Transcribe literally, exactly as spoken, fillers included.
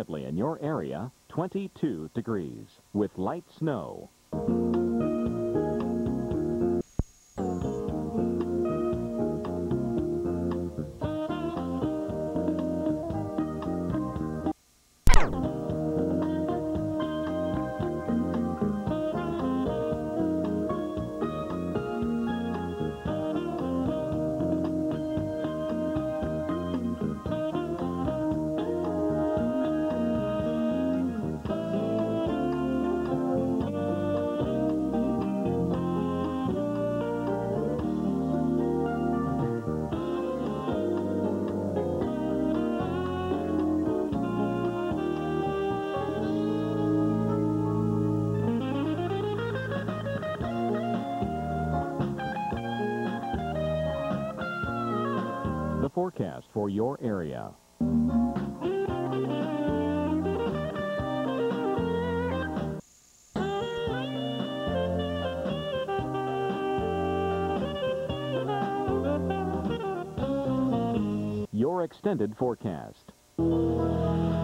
currently in your area twenty-two degrees with light snow. The forecast for your area. Your extended forecast.